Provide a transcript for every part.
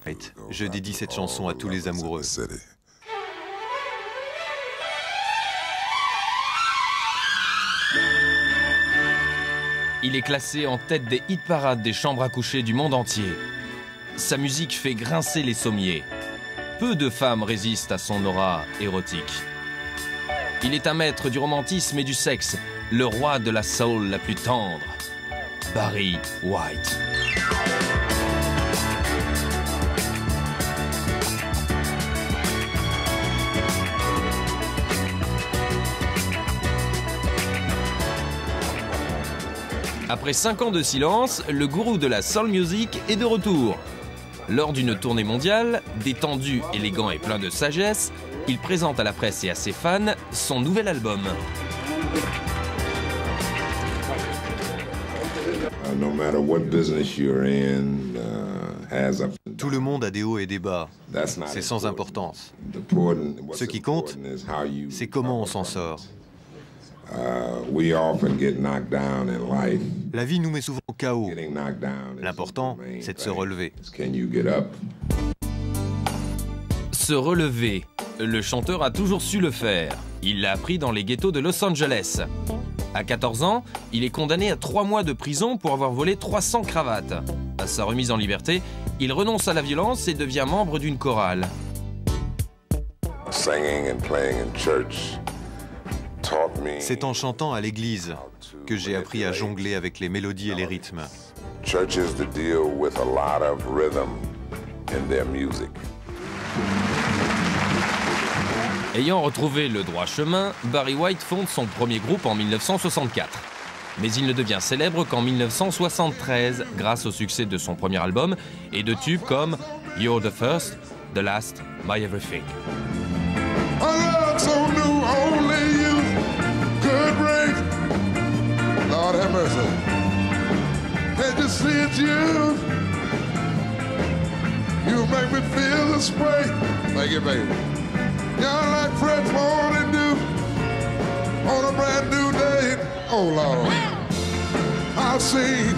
Je dédie cette chanson à tous les amoureux. Il est classé en tête des hit-parades des chambres à coucher du monde entier. Sa musique fait grincer les sommiers. Peu de femmes résistent à son aura érotique. Il est un maître du romantisme et du sexe, le roi de la soul la plus tendre, Barry White. Après 5 ans de silence, le gourou de la soul music est de retour. Lors d'une tournée mondiale, détendu, élégant et plein de sagesse, il présente à la presse et à ses fans son nouvel album. Tout le monde a des hauts et des bas. C'est sans importance. Ce qui compte, c'est comment on s'en sort. La vie nous met souvent au chaos. L'important, c'est de se relever. Se relever. Le chanteur a toujours su le faire. Il l'a appris dans les ghettos de Los Angeles. À 14 ans, il est condamné à 3 mois de prison pour avoir volé 300 cravates. À sa remise en liberté, il renonce à la violence et devient membre d'une chorale. C'est en chantant à l'église que j'ai appris à jongler avec les mélodies et les rythmes. Ayant retrouvé le droit chemin, Barry White fonde son premier groupe en 1964. Mais il ne devient célèbre qu'en 1973 grâce au succès de son premier album et de tubes comme You're the First, The Last, My Everything. Lord have mercy. Can't you see it's you? You make me feel this way. Thank you, baby. You're like fresh morning dew on a brand new day. Oh, Lord. I've seen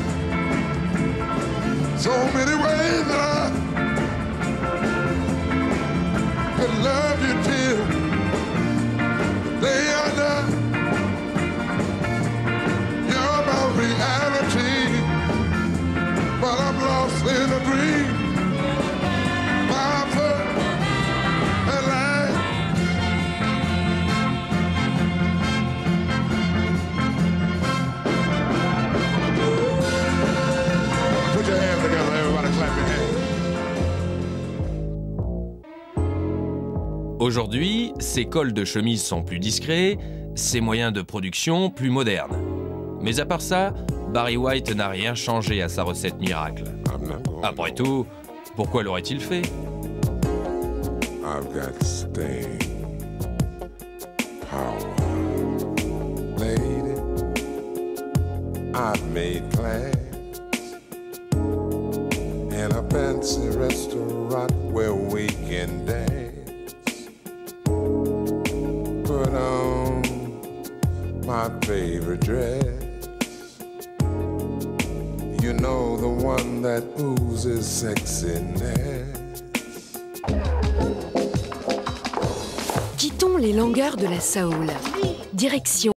so many ways that I could love you till day or night. Reality, but I'm lost in a dream. My first and last. Put your hands together, everybody, clap your hands. Aujourd'hui, ses cols de chemise sont plus discrets, ses moyens de production plus modernes. Mais à part ça, Barry White n'a rien changé à sa recette miracle. Après tout, pourquoi l'aurait-il fait? I've got staying power, lady. I've made plans in a fancy restaurant where we can dance. Put on my favorite dress. You know, the one that oozes sexiness. Quittons les langueurs de la soul. Direction